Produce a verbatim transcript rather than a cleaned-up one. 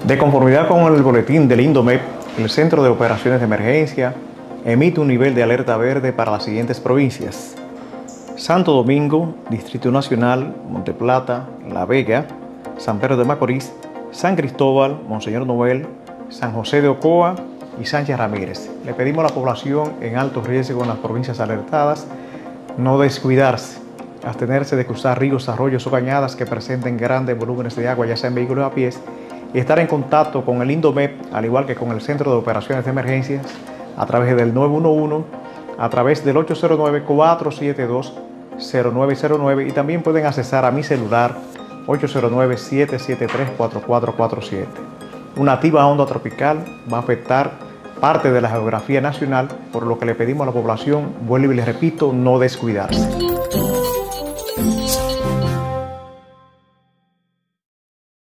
De conformidad con el boletín del INDOMEP, el Centro de Operaciones de Emergencia emite un nivel de alerta verde para las siguientes provincias: Santo Domingo, Distrito Nacional, Monteplata, La Vega, San Pedro de Macorís, San Cristóbal, Monseñor Noel, San José de Ocoa y Sánchez Ramírez. Le pedimos a la población en alto riesgo en las provincias alertadas no descuidarse, abstenerse de cruzar ríos, arroyos o cañadas que presenten grandes volúmenes de agua, ya sea en vehículos a pies, y estar en contacto con el INDOMEP, al igual que con el Centro de Operaciones de Emergencias, a través del nueve uno uno, a través del ocho cero nueve, cuatro siete dos, cero nueve cero nueve, y también pueden accesar a mi celular ocho cero nueve, siete siete tres, cuatro cuatro cuatro siete. Una activa onda tropical va a afectar parte de la geografía nacional, por lo que le pedimos a la población, vuelvo y les repito, no descuidarse.